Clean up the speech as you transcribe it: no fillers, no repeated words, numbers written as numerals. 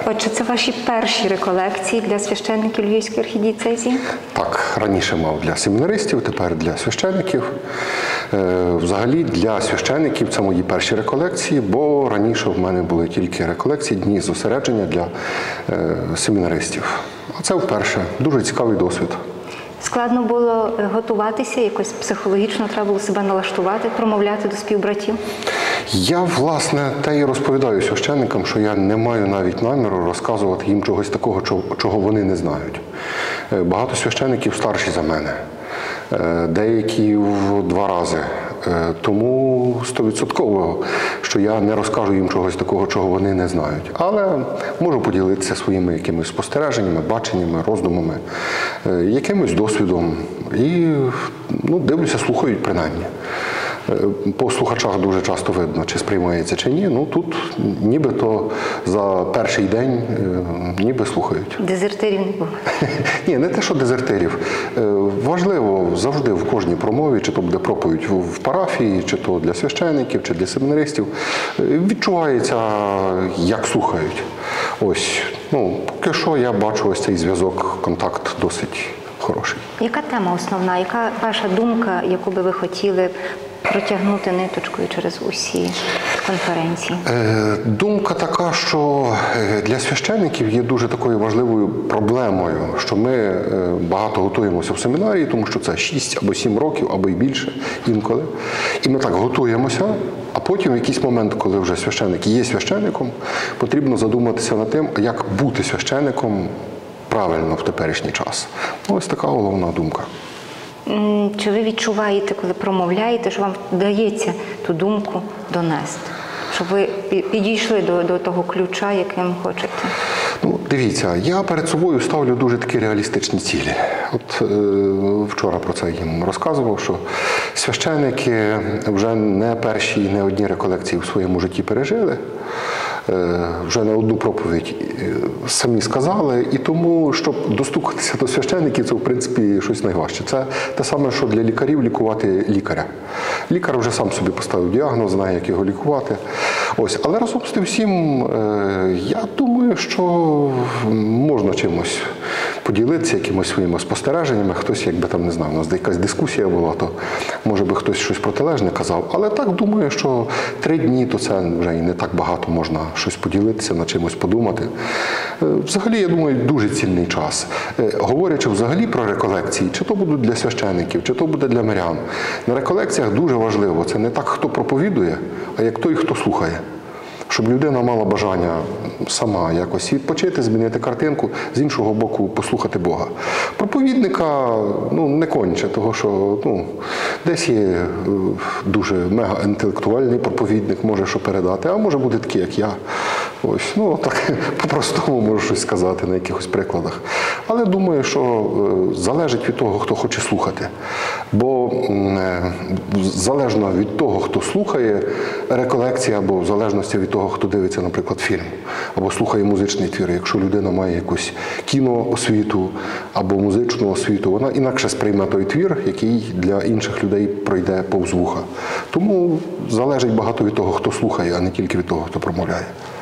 Отже, це ваші перші реколекції для священників Львівської архідієцезії? Так, раніше мав для семінаристів, тепер для священників. Взагалі для священників це мої перші реколекції, бо раніше в мене були тільки реколекції, дні зосередження для семінаристів. А це вперше. Дуже цікавий досвід. Складно було готуватися, якось психологічно треба було себе налаштувати, промовляти до співбратів? Я, власне, те і розповідаю священникам, що я не маю навіть наміру розказувати їм чогось такого, чого вони не знають. Багато священників старші за мене, деякі в 2 рази. Тому 100%, що я не розкажу їм чогось такого, чого вони не знають. Але можу поділитися своїми якимись спостереженнями, баченнями, роздумами, якимось досвідом. І дивлюся, слухають принаймні. По слухачах дуже часто видно, чи сприймається, чи ні. Ну, тут нібито за перший день ніби слухають. Дезертирів не було? Ні, не те, що дезертирів. Важливо завжди в кожній промові, чи то буде проповідь в парафії, чи то для священиків, чи для семінаристів, відчувається, як слухають. Ось, поки що я бачу ось цей зв'язок, контакт досить хороший. Яка тема основна? Яка ваша думка, яку би ви хотіли протягнути ниточкою через усі конференції? Думка така, що для священників є дуже такою важливою проблемою, що ми багато готуємося в семінарії, тому що це 6 або 7 років, або й більше інколи. І ми так готуємося, а потім в якийсь момент, коли вже священник є священником, потрібно задуматися над тим, як бути священником правильно в теперішній час. Ось така головна думка. Чи ви відчуваєте, коли промовляєте, що вам вдається ту думку донести? Щоб ви підійшли до того ключа, яким хочете? Дивіться, я перед собою ставлю дуже такі реалістичні цілі. От вчора про це їм розказував, що священники вже не перші і не одні реколекції в своєму житті пережили. Вже не одну проповідь самі сказали, і тому, щоб достукатися до священників, це, в принципі, щось найважче. Це те саме, що для лікарів лікувати лікаря. Лікар вже сам собі поставив діагноз, знає, як його лікувати. Ось. Але разом з тим всім, я думаю, що можна чимось поділитися, якимось своїми спостереженнями. Хтось, якби там, не знаю, у нас якась дискусія була, то може би хтось щось протилежне казав. Але так думаю, що 3 дні, то це вже і не так багато можна щось поділитися, над чимось подумати. Взагалі, я думаю, дуже цінний час. Говорячи взагалі про реколекції, чи то будуть для священиків, чи то буде для мирян, на реколекціях дуже важливо, це не так, хто проповідує, а як той, хто слухає. Щоб людина мала бажання сама якось відпочити, змінити картинку, з іншого боку послухати Бога. Проповідника не конче, того що десь є дуже мега-інтелектуальний проповідник, може що передати, а може бути такий, як я. Ось, так по-простому можу щось сказати на якихось прикладах. Але думаю, що залежить від того, хто хоче слухати. Бо залежно від того, хто слухає реколекції, або в залежності від того, хто дивиться, наприклад, фільм, або слухає музичний твір. Якщо людина має якусь кіноосвіту або музичну освіту, вона інакше сприйме той твір, який для інших людей пройде повз вуха. Тому залежить багато від того, хто слухає, а не тільки від того, хто промовляє.